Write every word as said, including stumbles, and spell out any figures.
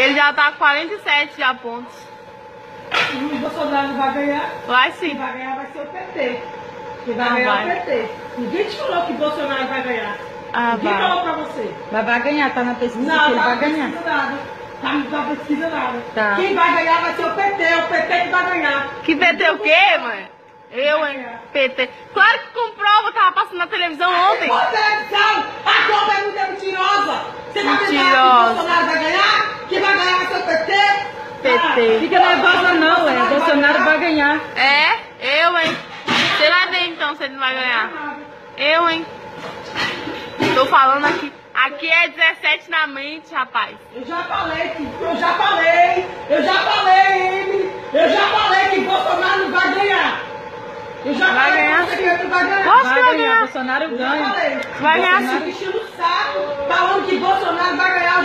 Ele já tá com quarenta e sete já pontos. O Bolsonaro vai ganhar? Vai sim. Quem vai ganhar vai ser o P T. Quem vai Ah, ganhar vai. é o P T. Ninguém te falou que o Bolsonaro vai ganhar. Ah, Ninguém vai. falou pra você. Mas vai ganhar, tá na pesquisa Não, que ele tá vai na ganhar. pesquisa nada. Tá na pesquisa nada. Tá. Quem vai ganhar vai ser o P T. O P T que vai ganhar. Que P T o quê, mãe? Eu, hein? P T. Claro que comprova, tava passando na televisão ontem. Ô, televisão! A Globo é muito mentirosa! Você vai pensar que o Mentirosa. Bolsonaro vai ganhar? Quem vai ganhar vai ser o P T? P T. Fica nervosa não, é. Bolsonaro vai ganhar. É, eu, hein? Você vai ver então se ele não vai ganhar. Eu, hein? Tô falando aqui. Aqui é dezessete na mente, rapaz. Eu já falei que, eu já falei, eu já falei, Emily, eu já falei que Bolsonaro não vai ganhar. Eu já Vai falei ganhar. que você que vai ganhar. Posso Vai ganhar? ganhar, Bolsonaro Eu já ganha. falei. Vai ganhar Bolsonaro sim. enchendo o saco, falando que Bolsonaro vai ganhar.